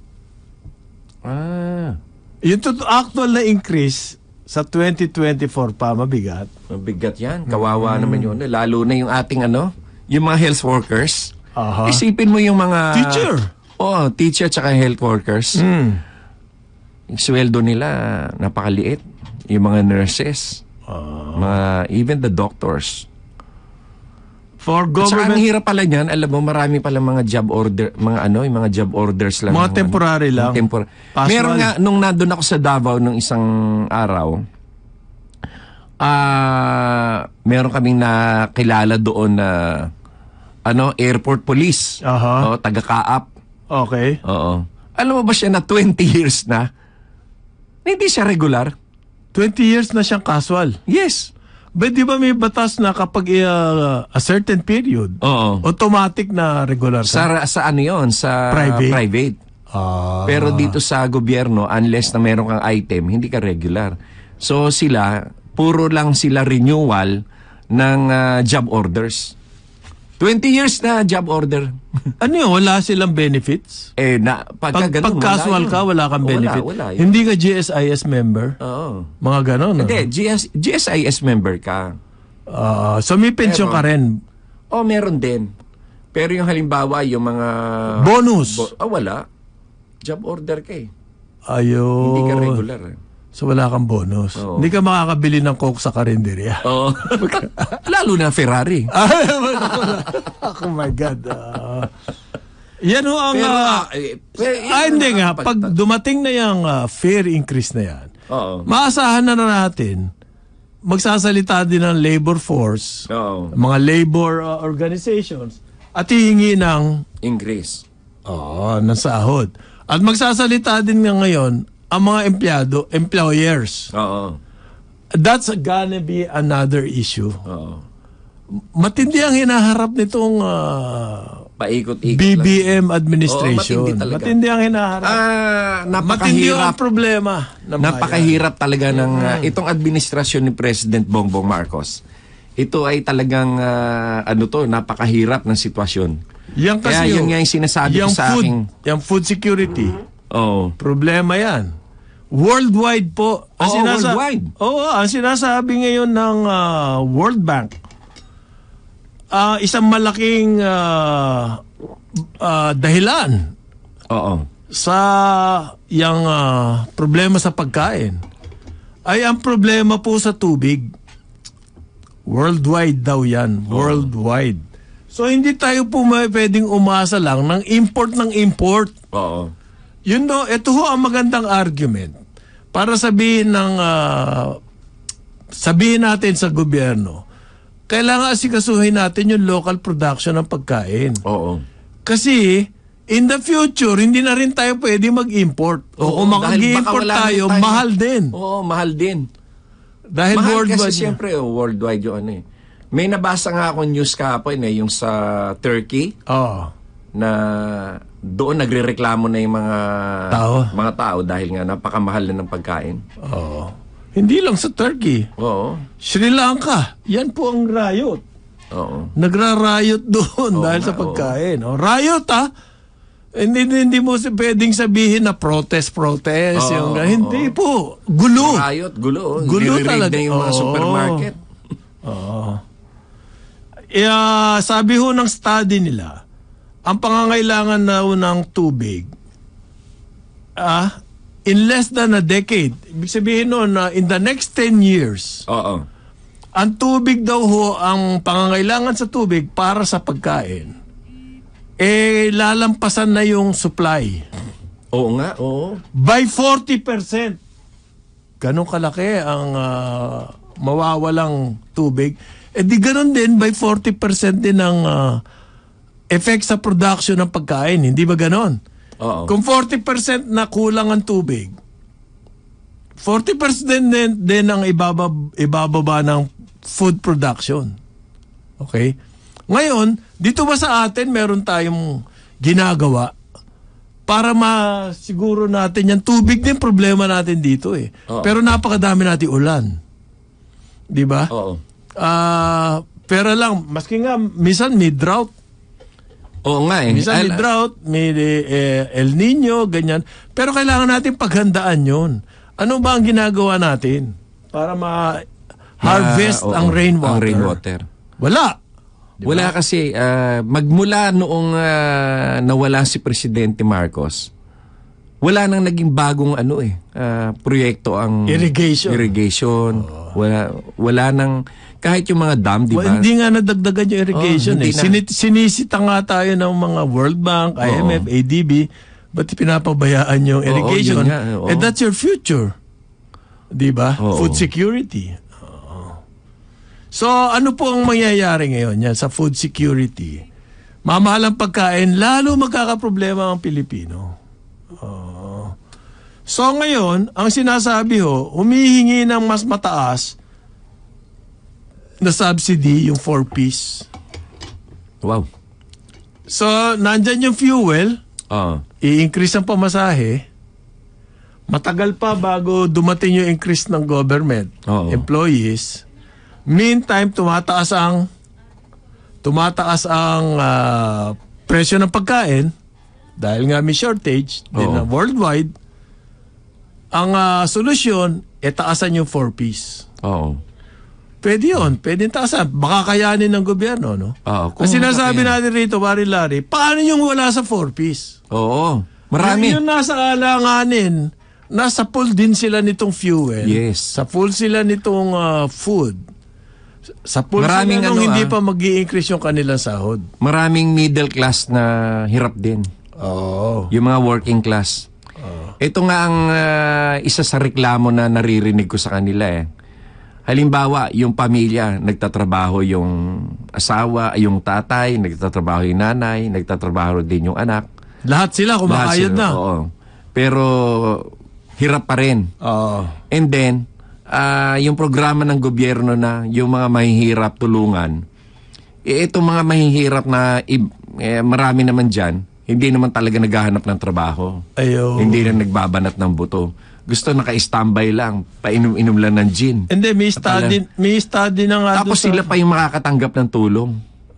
Ah. Yung to- actual na increase sa twenty twenty-four pa, mabigat. Mabigat yan. Kawawa naman yun. Lalo na yung ating ano, yung mga health workers. Aha. Isipin mo yung mga... Teacher. Oh, teacher tsaka health workers. Mm. Yung sweldo nila, napakaliit. Yung mga nurses. Mga, even the doctors. For At saka ang government, hirap pala niyan, alam mo, marami pala mga job order, mga ano, yung mga job orders lang. Mga ng temporary ano, lang. Tempor- Casual. Meron nga, nung nandun ako sa Davao nung isang araw, ah meron kaming nakilala doon na ano, airport police. Aha. O, taga-kaap. okay. Oo. Alam mo ba siya na twenty years na? Hindi siya regular. twenty years na siyang casual. Yes. But di ba may batas na kapag uh, a certain period, Oo. automatic na regular ka? Sa, sa ano yun? Sa Private? private. Ah. Pero dito sa gobyerno, unless na meron kang item, hindi ka regular. So sila, puro lang sila renewal ng uh, job orders. twenty years na job order. Ano yun? Wala silang benefits? eh, na, pagka Pag, ganun, pag casual wala ka, yun. wala kang Wala, benefit. wala yun. Hindi ka G S I S member? Oo. Mga ganon. Hindi, G S, G S I S member ka. Ah, so may pension Pero- ka rin. Oh, meron din. Pero yung halimbawa, yung mga... Bonus. Bo- oh, wala. Job order ka eh. Ayun. Hindi ka regular. eh. So wala kang bonus. Oo. Hindi ka makakabili ng coke sa karinderya. Oo. Lalo na Ferrari. Oh my God. Ah. Yan ho ang... Pero, ah, ah, eh, pero yun ah, ang hindi nga. nakakapag- Pag dumating na yung ah, fare increase na yan, Oo. maasahan na na natin, magsasalita din ng labor force, Oo. mga labor ah, organizations, at hihingi ng, Increase. oh, ng sahod. At magsasalita din nga ngayon, ang mga empleyado, employers. Oo. That's gonna be another issue. Oo. Matindi ang hinaharap nitong ah, Paikot-ikot B B lang. M administration. Oo, matindi talaga. matindi ang hinaharap. Ah, matindi ang napakahirap. problema. ng bayan. Napakahirap talaga ng ah, itong administrasyon ni President Bongbong Marcos. Ito ay talagang ah, ano to, napakahirap ng sitwasyon. Yan kasi Kaya yun nga yung sinasabi ko yung sa food, aking... yung food security, Oo. problema yan. Worldwide po. Ang Oo, sinasa- worldwide. Oo, ang sinasabi ngayon ng ah, World Bank, ah, isang malaking ah, ah, dahilan Oo. sa yung ah, problema sa pagkain ay ang problema po sa tubig. Worldwide daw yan. Worldwide. So hindi tayo po may pwedeng umasa lang ng import ng import. Oo. Yun do, ito ho ang magandang argument para sabihin ng ah, sabihin natin sa gobyerno, kailangan asikasuhin natin yung local production ng pagkain. Oo. Kasi in the future, hindi na rin tayo pwede mag-import. O Oo, kung dahil baka mag-import wala rin tayo, tayo- mahal din. Oo, mahal din. Dahil mahal worldwide. kasi siyempre, oh, worldwide yung ano eh. May nabasa nga akong news kahapon eh, yung sa Turkey, Oo. na doon nagrereklamo na yung mga Tao. mga tao dahil nga napakamahal na ng pagkain. Oo. Hindi lang sa Turkey. Oo. Sri Lanka, yan po ang riot. Oo. Nagra-riot doon Oo dahil nga, sa pagkain. O, riot ah. Hindi, hindi mo si- pwedeng sabihin na protest, protest. Oo, yung, oo, hindi po. Gulo. Riot, gulo. Gulo Nire-raid talaga. na yung mga Oo. supermarket. Uh, sabi ho ng study nila, ang pangangailangan na ng tubig, ah, in less than a decade, ibig sabihin nun na in the next ten years, Oo. ang tubig daw ho, ang pangangailangan sa tubig para sa pagkain, eh lalampasan na yung supply Oo nga, oo. by forty percent. Ganun kalaki ang ah, mawawalang tubig. Eh di ganun din, by forty percent din ang ah, effect sa production ng pagkain. Hindi ba ganun? Oo. Kung forty percent na kulang ang tubig, forty percent din, din ang ibababa, ibababa ng food production. Okay? Ngayon, dito ba sa atin meron tayong ginagawa para masiguro natin yan? Tubig din problema natin dito eh. Oo. Pero napakadami natin ulan. Di ba? Oo. Ah, pero lang, maski nga, minsan may drought. Oo nga eh. Minsan may Al- drought, may eh, El Nino, ganyan. Pero kailangan natin paghandaan yun. Ano ba ang ginagawa natin para ma-harvest Ah, oo. ang rainwater? Ang rainwater. Wala. Di ba? Wala kasi, ah, magmula noong ah, nawala si Presidente Marcos, wala nang naging bagong ano eh, ah, proyekto ang Irrigation. irrigation. Wala, wala nang, kahit yung mga dam, di Well, ba? hindi nga nadagdagan yung irrigation Oh, eh. hindi na. Sinit- sinisita nga tayo ng mga World Bank, I M F, Oo. A D B, ba't pinapabayaan yung irrigation? yun nga, oo. And that's your future. Di ba? Oo. Food security. Oo. So, ano po ang mangyayari ngayon yan sa food security? Mamahal ang pagkain, lalo magkakaproblema ang Pilipino. Oo. So, ngayon, ang sinasabi ho, humihingi ng mas mataas na subsidy, yung four-piece. Wow. So, nandyan yung fuel, Oo. i-increase ang pamasahe, matagal pa bago dumating yung increase ng government, Oo. employees. Meantime, tumataas ang tumataas ang ah, presyo ng pagkain dahil nga may shortage din Oo. na worldwide. Ang ah, solusyon, e taasan yung four-piece. Oo. Pwede yun. Pwede taasan. Baka kayanin ng gobyerno, no? Oo. Ang sinasabi kaya- natin rito, Barry Larry, paano yung wala sa four-piece? Oo. Marami. Yung, yung nasa alanganin, nasa pool din sila nitong fuel. Yes. Sa pool sila nitong ah, food. Sa pool Maraming sila nung ano, hindi ah. pa mag-i-increase yung kanilang sahod. Maraming middle class na hirap din. Oo. Yung mga working class. Ito nga ang ah, isa sa reklamo na naririnig ko sa kanila eh. Halimbawa, yung pamilya, nagtatrabaho yung asawa, yung tatay, nagtatrabaho yung nanay, nagtatrabaho din yung anak. Lahat sila kumakayod Lahat na. sila, oo. Pero hirap pa rin. Oo. And then, ah, yung programa ng gobyerno na yung mga mahihirap tulungan, eh, itong mga mahihirap na i- eh, marami naman dyan, hindi naman talaga naghahanap ng trabaho. Ayaw. Hindi na nagbabanat ng buto. Gusto naka-standby lang, painom-inom lang ng gin. Hindi, may study, may study na nga Tapos doon sa- sila pa yung makakatanggap ng tulong.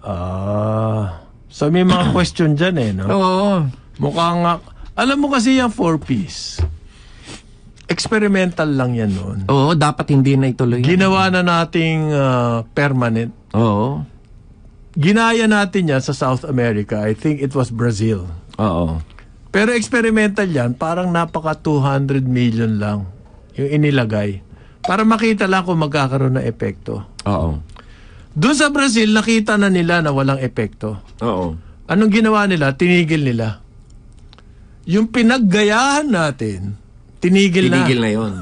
Ah. So may mga question dyan eh, no? Oo. Mukhang nga, alam mo kasi yung four-piece, experimental lang yan noon. Oo, dapat hindi na ituloy. yan. Ginawa na nating ah, permanent. Oo. Ginaya natin yan sa South America. I think it was Brazil. Oo. Pero experimental yan, parang napaka two hundred million lang yung inilagay. Para makita lang kung magkakaroon ng epekto. Oo. Doon sa Brazil, nakita na nila na walang epekto. Oo. Anong ginawa nila? Tinigil nila. Yung pinaggayahan natin, tinigil, Tinigil na. na yun.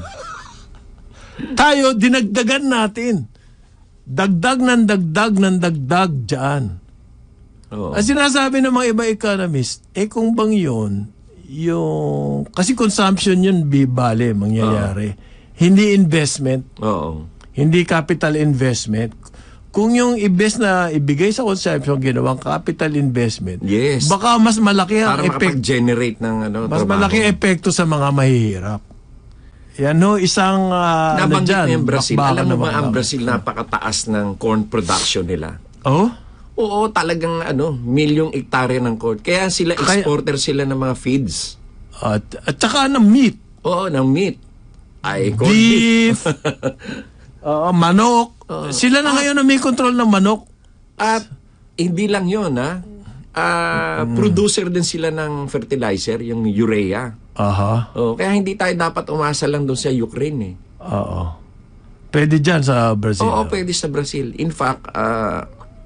Tayo, dinagdagan natin. Dagdag ng dagdag ng dagdag dyan. Oo. Ang sinasabi ng mga iba economist, eh kung bang yun, yung, kasi consumption yun, bibale, mangyayari. Hindi investment, Oo. hindi capital investment. Kung yung ibes na ibigay sa consumption, ginawang capital investment, Yes. baka mas malaki ang Para epekto. makapag-generate ng ano, Mas trabaho. malaki epekto sa mga mahihirap. Yan no, isang uh, ano Nabanggit dyan, na yung Brazil. bakbakan Alam mo ng ba mga ang tao. Brazil napakataas ng corn production nila? Oh? Oo, talagang ano, milyong ektarya ng corn. Kaya sila Kaya- exporter sila ng mga feeds. At, at saka ng meat. Oo, ng meat. Ay, corn beef. Beef. Oo, manok. Sila na ngayon ang may control ng manok. At hindi lang yun, ha? Ah, Mm. Producer din sila ng fertilizer, yung urea. Aha. Oh, kaya hindi tayo dapat umasa lang doon sa Ukraine, eh. Oo. Pwede dyan sa Brazil. Oo, pwede sa Brazil. In fact, ah,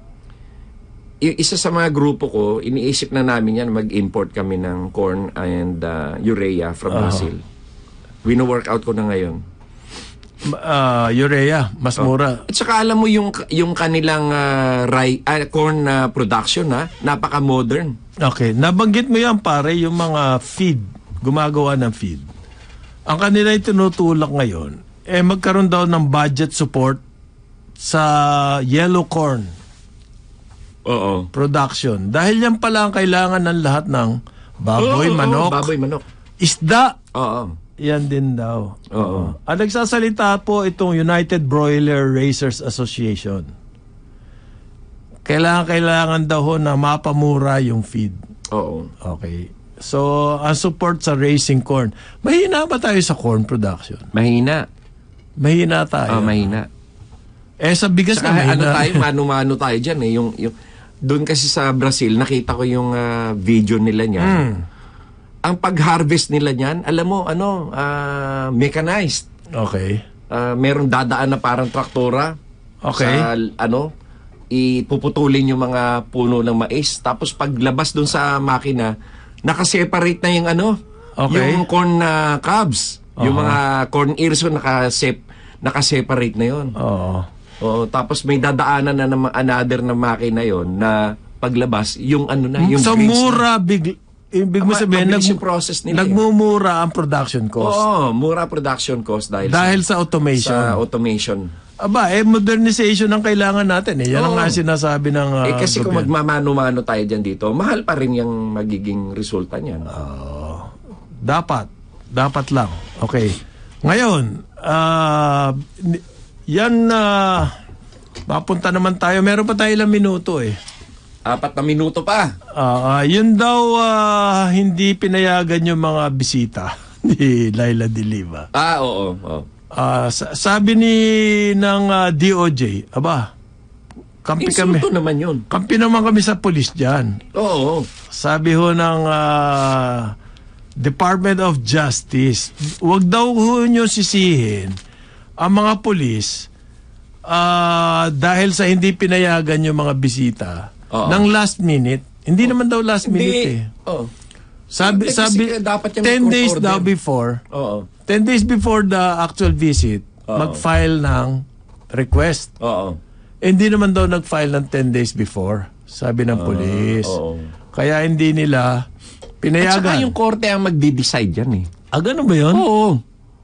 y- isa sa mga grupo ko, iniisip na namin yan, mag-import kami ng corn and ah, urea from Brazil. Wino-workout ko na ngayon. Ah, urea, mas mura. At saka alam mo yung yung kanilang ah, rye, ah, corn na production, ha, napaka-modern. Okay, nabanggit mo yan pare, yung mga feed, gumagawa ng feed. Ang kanila tinutulak ngayon, eh magkaroon daw ng budget support sa yellow corn Oo. production. Dahil yan pala ang kailangan ng lahat ng baboy, Oo, oo, manok, Baboy, manok. isda. Oo. Yan din daw. Oo. Ang nagsasalita po itong United Broiler Raisers Association. Kailangan-kailangan daw ho na mapamura yung feed. Oo. Okay. So, ang support sa raising corn. Mahina ba tayo sa corn production? Mahina. Mahina tayo. Ah, mahina. Eh, sa bigas Saka, na, ano tayo, mano-mano tayo dyan eh. Yung, yung, doon kasi sa Brazil, nakita ko yung ah, video nila niyan. Mm. Ang pag-harvest nila niyan, alam mo, ano, ah, mechanized. Okay. Ah, merong dadaan na parang traktora. Okay. Sa, ano, ipuputulin yung mga puno ng mais. Tapos paglabas doon sa makina, nakaseparate na yung ano, Okay. yung corn na cobs. Yung mga corn ears, so nakasep, nakaseparate na yun. Oo. Oh, tapos may dadaanan na ng another na makina yon na paglabas, yung ano na, yung So, grains na. mura, big, ibig mo Ma- sabihin, mabilis nag, yung process nila eh. nagmumura ang production cost. Oo, mura production cost dahil, Dahil sa sa, automation. sa automation. Aba, eh, modernization ang kailangan natin eh. Yan ang Oo. nga sinasabi ng uh, eh kasi kung gobyerno. magmamano-mano tayo dyan dito, mahal pa rin yung magiging resulta niyan. Dapat. Dapat lang. Okay. Ngayon, ah, ni- yan na mapunta naman tayo. Meron pa tayo ilang minuto eh. Apat na minuto pa. Ah, ah, yun daw ah, hindi pinayagan yung mga bisita ni Laila De Lima. Ah, oo. oo. Ah, sa- sabi ni ng ah, D O J, aba, kampi kami. Insulto naman yun. Kampi naman kami sa pulis diyan. Oo. Sabi ho ng ah, Department of Justice, wag daw ho nyo sisihin ang mga pulis ah, dahil sa hindi pinayagan yung mga bisita Oo. ng last minute. Hindi naman daw last minute eh. Oo. Sabi, Hindi, sabi, kasi dapat yung may ten court days order. daw before, Oo. ten days before the actual visit, Oo. mag-file ng request. Oo. Eh, hindi naman daw nag-file ng ten days before, sabi ng police. oo. Kaya hindi nila At saka pinayagan. yung korte ang magde-decide yan eh. Ah, ganun ba yun? Oo.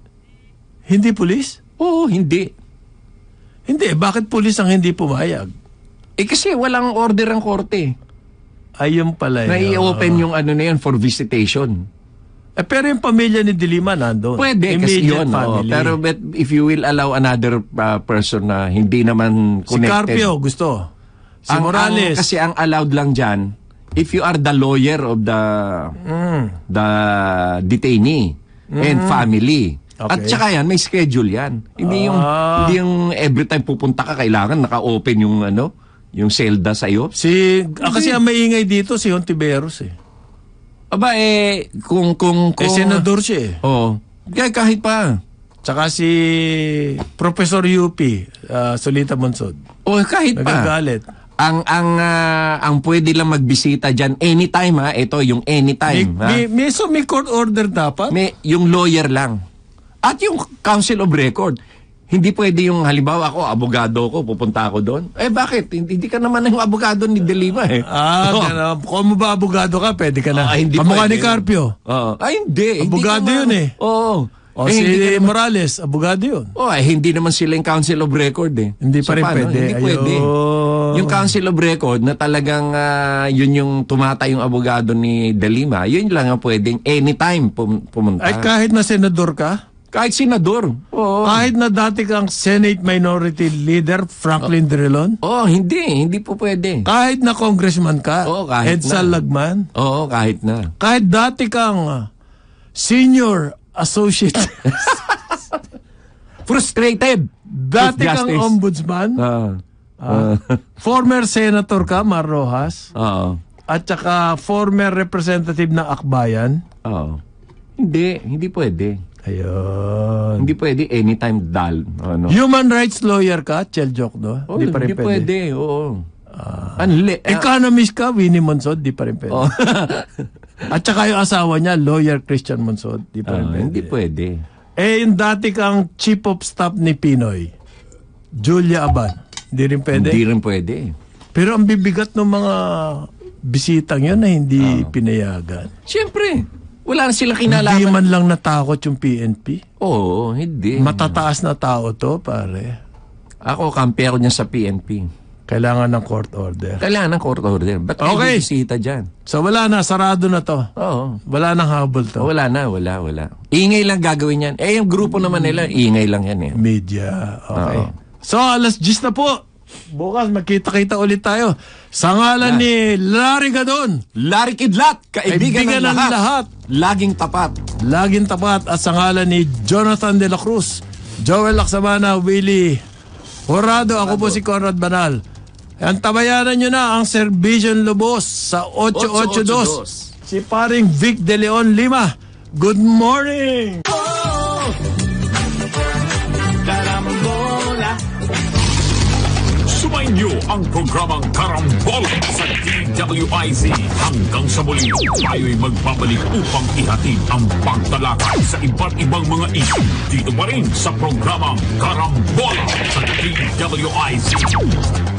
Hindi police? Oo, hindi. Hindi, bakit police ang hindi pumayag? Eh kasi walang order ang korte. Ayun pala Na yun. i-open yung ano na yan for visitation. Eh, pero yung pamilya ni De Lima nandun. Pwede kasi Immediate yun. oo. family. Pero but if you will allow another uh, person na hindi naman si connected. Carpio gusto. Si ang, Morales. ang- kasi ang allowed lang dyan, if you are the lawyer of the Mm. the detainee and family. At Okay. saka yan, may schedule yan. Hindi yung Ah. hindi yung every time pupunta ka kailangan naka-open yung ano, yung selda sa iyo. Si, ah, kasi ang maingay dito si Hontiveros eh. Aba eh kung kung Eh, kung senador siya eh. Oh, kaya kahit pa. Tsaka si Professor U P, ah, Solita Monsod. Oh, kahit pa. Nagagalit. Ang ang ah, ang pwede lang magbisita diyan anytime ha. Ito yung May, anytime ha. may, may, so may court order dapat? May yung lawyer lang. At yung Council of Record. Hindi pwede yung halimbawa ako, abogado ko, pupunta ako doon. Eh bakit? Hindi, hindi ka naman yung abogado ni De Lima eh. Ah, Oo. gano'n. Kung mo ba abogado ka, pwede ka na. Ah, hindi Kamukha pwede. ni Carpio. Oo. Ay, hindi. Abogado hindi yun eh. Oo. O Eh, si hindi ka naman- Morales, abogado yun. Oh, eh, hindi naman sila yung Council of Record eh. Hindi pa rin paano? pwede. Hindi pwede. Ayun. Yung Council of Record na talagang ah, yun yung tumata yung abogado ni De Lima, yun lang ang pwedeng anytime pum- pumunta. Ay, kahit na senador ka? Kahit senador. Oo. Kahit na dati kang Senate Minority Leader, Franklin Drilon? Oh, hindi. Hindi po pwede. Kahit na congressman ka? Oo, kahit Edsal na. Lagman? Oo, kahit na. Kahit dati kang uh, Senior Associate, Frustrated. dati with kang justice. ombudsman, Ah. ah, former senator ka, Mar Rojas, Oo. at saka former representative ng Akbayan. Oo. Hindi. Hindi pwede. Ayun. Hindi pwede anytime dal. Ano? Human rights lawyer ka, Chel Jokdo? Oh, di pa rin hindi pwede. pwede. Oo. Unli- ah, Economist ka, Winnie Monsod? Di pa rin pwede. oh. At saka yung asawa niya, lawyer Christian Monsod? Di pa rin Ah, pwede. hindi pwede. Eh, yung dati kang chief of staff ni Pinoy, Julia Aban. Di rin pwede. Hindi rin pwede. Pero ang bibigat ng mga bisitang yun na hindi pinayagan. Siyempre. Wala na sila Hindi kinalaman. man lang natakot yung P N P. Oo, hindi. Matataas na tao to, pare. Ako, kampi ako niya sa P N P. Kailangan ng court order. Kailangan ng court order. Ba't Okay. okay. bisita dyan? So wala na, sarado na to. Oo. Wala nang habol to. Wala na, wala, wala. Ingay lang gagawin yan. Eh, yung grupo naman nila, ingay lang yan eh. Media. Okay. Oo. So, alas diyes na po. Bukas, magkita-kita ulit tayo. Sa ngalan ni Larry Gadon, Larry Kidlat, kaibigan, Kaibigan ng, ng lahat. lahat. Laging tapat. laging tapat, at sa ngalan ni Jonathan De La Cruz, Joel Laksamana, Willie Horado, ako po si Conrad Banal. Ang tabayanan nyo na ang Servision Lubos sa eight eight two. Si paring Vic De Leon Lima. Good morning! Sumayin niyo ang programang Karambola sa D W I Z. Hanggang sa muli, tayo'y magbabalik upang ihatid ang pagtalakay sa iba't ibang mga issue. Dito pa rin sa programang Karambola sa D W I Z.